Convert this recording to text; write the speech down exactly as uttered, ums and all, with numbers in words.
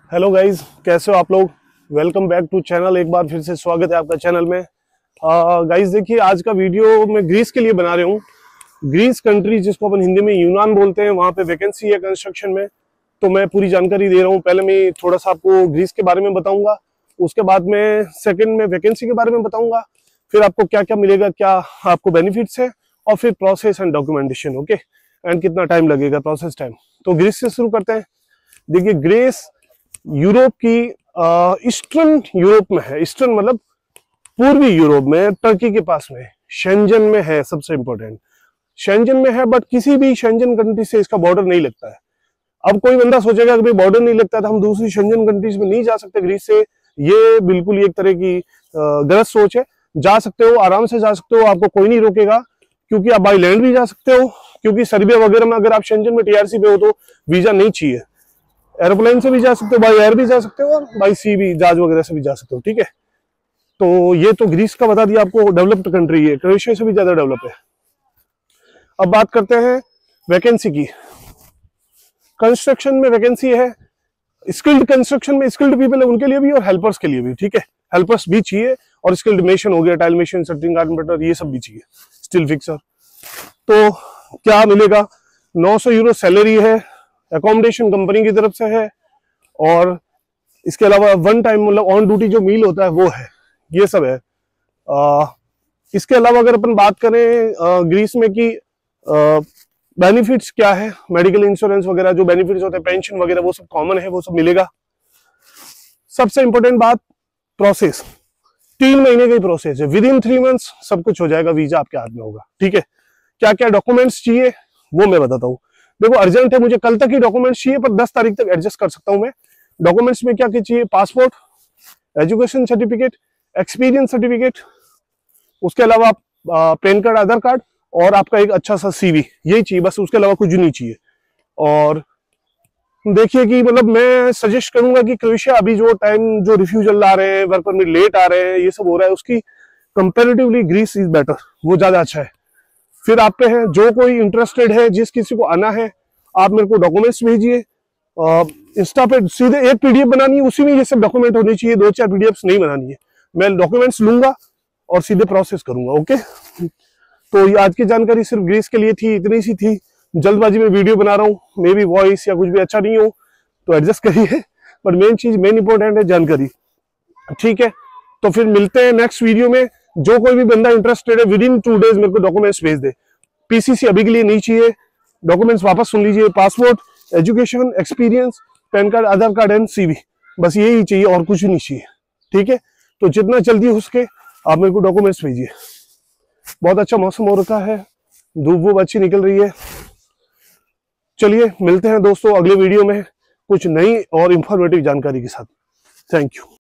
Hello guys, कैसे हो आप लोग। Welcome back to channel. एक बार फिर से स्वागत है आपका चैनल में। गाइज देखिए, आज का वीडियो मैं ग्रीस के लिए बना रहा हूँ। ग्रीस कंट्री जिसको अपन हिंदी में यूनान बोलते हैं, वहाँ पे वैकेंसी है कंस्ट्रक्शन में। तो मैं पूरी जानकारी दे रहा हूँ। पहले मैं थोड़ा सा आपको ग्रीस के बारे में बताऊंगा, उसके बाद में सेकेंड में वैकेंसी के बारे में बताऊंगा, फिर आपको क्या क्या मिलेगा, क्या आपको बेनिफिट्स है, और फिर process and documentation. Okay, and कितना टाइम लगेगा, प्रोसेस टाइम। तो ग्रीस से शुरू करते हैं। देखिए, ग्रीस यूरोप की ईस्टर्न यूरोप में है। ईस्टर्न मतलब पूर्वी यूरोप में, टर्की के पास में, शेंजन में है। सबसे इंपॉर्टेंट शेंजन में है, बट किसी भी शेंजन कंट्री से इसका बॉर्डर नहीं लगता है। अब कोई बंदा सोचेगा कि भाई बॉर्डर नहीं लगता तो हम दूसरी शेंजन कंट्रीज में नहीं जा सकते ग्रीस से। ये बिल्कुल एक तरह की गलत सोच है। जा सकते हो, आराम से जा सकते हो, आपको कोई नहीं रोकेगा, क्योंकि आप बाई लैंड भी जा सकते हो, क्योंकि सर्बिया वगैरह में अगर आप शेंजन में टीआरसी पे हो तो वीजा नहीं चाहिए। एरोप्लेन से भी जा सकते हो, बाई एयर भी जा सकते हो, और बाई सी भी, जहाज वगैरह से भी जा सकते हो। ठीक है, तो ये तो ग्रीस का बता दिया आपको। डेवलप्ड कंट्री है, क्रोएशिया से भी ज्यादा डेवलप है। अब बात करते हैं वैकेंसी की। कंस्ट्रक्शन में वैकेंसी है। स्किल्ड कंस्ट्रक्शन में स्किल्ड पीपल है उनके लिए भी, और हेल्पर्स के लिए भी। ठीक है, हेल्पर्स भी चाहिए, और स्किल्ड मेशन हो गया, टाइल मेशन, शटरिंग कारपेंटर, ये सब भी चाहिए, स्टील फिक्सर। तो क्या मिलेगा? नौ सौ यूरो सैलरी है, अकोमोडेशन कंपनी की तरफ से है, और इसके अलावा वन टाइम मतलब ऑन ड्यूटी जो मील होता है वो है। ये सब है। आ, इसके अलावा अगर अपन बात करें आ, ग्रीस में कि बेनिफिट्स क्या है, मेडिकल इंश्योरेंस वगैरह जो बेनिफिट्स होते हैं, पेंशन वगैरह, वो सब कॉमन है, वो सब मिलेगा। सबसे इंपॉर्टेंट बात, प्रोसेस तीन महीने की प्रोसेस है। विद इन थ्री मंथ्स सब कुछ हो जाएगा, वीजा आपके हाथ में होगा। ठीक है, क्या क्या डॉक्यूमेंट्स चाहिए वो मैं बताता हूँ। देखो, अर्जेंट है, मुझे कल तक ही डॉक्यूमेंट्स चाहिए, पर दस तारीख तक एडजस्ट कर सकता हूं मैं। डॉक्यूमेंट्स में क्या क्या चाहिए? Passport, education certificate, experience certificate, उसके अलावा पैन कार्ड, आधार कार्ड, और आपका एक अच्छा सा सीवी, यही चाहिए बस। उसके अलावा कुछ नहीं चाहिए। और देखिए कि मतलब मैं सजेस्ट करूंगा कि क्रोएशिया अभी जो टाइम जो रिफ्यूजल आ रहे हैं, वर्क परमिट लेट आ रहे हैं, ये सब हो रहा है, उसकी कंपेरेटिवली ग्रीस इज बेटर, वो ज्यादा अच्छा है। फिर आप पे है, जो कोई इंटरेस्टेड है, जिस किसी को आना है, आप मेरे को डॉक्यूमेंट्स भेजिए। इंस्टा पे सीधे एक पीडीएफ बनानी है, उसी में ये सब डॉक्यूमेंट होने चाहिए, दो चार पीडीएफ्स नहीं बनानी है। मैं डॉक्यूमेंट्स लूंगा और सीधे प्रोसेस करूंगा। ओके, तो ये आज की जानकारी सिर्फ ग्रीस के लिए थी, इतनी सी थी। जल्दबाजी में वीडियो बना रहा हूँ, मे बी वॉइस या कुछ भी अच्छा नहीं हो तो एडजस्ट करिए, बट मेन चीज, मेन इंपॉर्टेंट है जानकारी। ठीक है, तो फिर मिलते हैं नेक्स्ट वीडियो में। जो कोई भी बंदा इंटरेस्टेड है, विद इन टू डेज मेरे को डॉक्यूमेंट्स भेज दे। पीसीसी अभी के लिए नहीं चाहिए, डॉक्यूमेंट्स वापस सुन लीजिए। Passport, education, experience, PAN card, Aadhaar card and CV, बस यही चाहिए और कुछ नहीं चाहिए। ठीक है, तो जितना जल्दी हो सके आप मेरे को डॉक्यूमेंट्स भेजिए। बहुत अच्छा मौसम हो रखा है, धूप वूप अच्छी निकल रही है। चलिए मिलते हैं दोस्तों अगले वीडियो में कुछ नई और इंफॉर्मेटिव जानकारी के साथ। Thank you.